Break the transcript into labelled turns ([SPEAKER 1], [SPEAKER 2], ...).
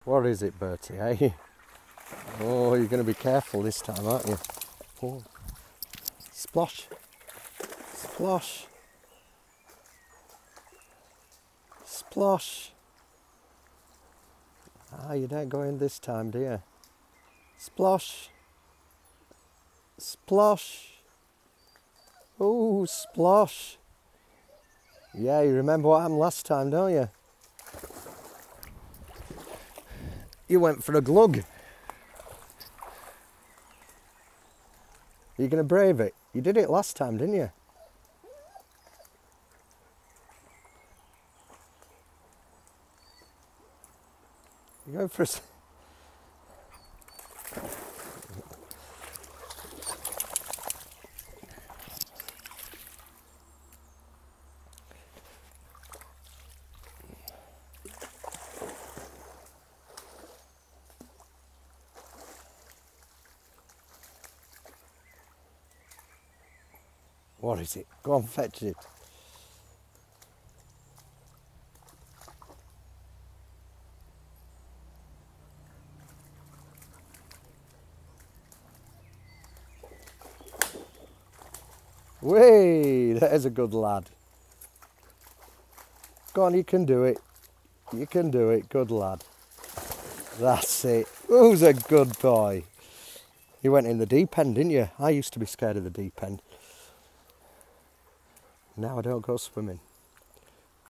[SPEAKER 1] What is it, Bertie, eh? Oh, you're going to be careful this time, aren't you? Oh. Splosh. Splosh. Splosh. Ah, you don't go in this time, do you? Splosh. Splosh. Oh, splosh. Yeah, you remember what happened last time, don't you? You went for a glug. You're going to brave it. You did it last time, didn't you? You're going for a... What is it? Go on, fetch it. Way, there's a good lad. Go on, you can do it. You can do it, good lad. That's it. Who's a good boy? You went in the deep end, didn't you? I used to be scared of the deep end. Now I don't go swimming.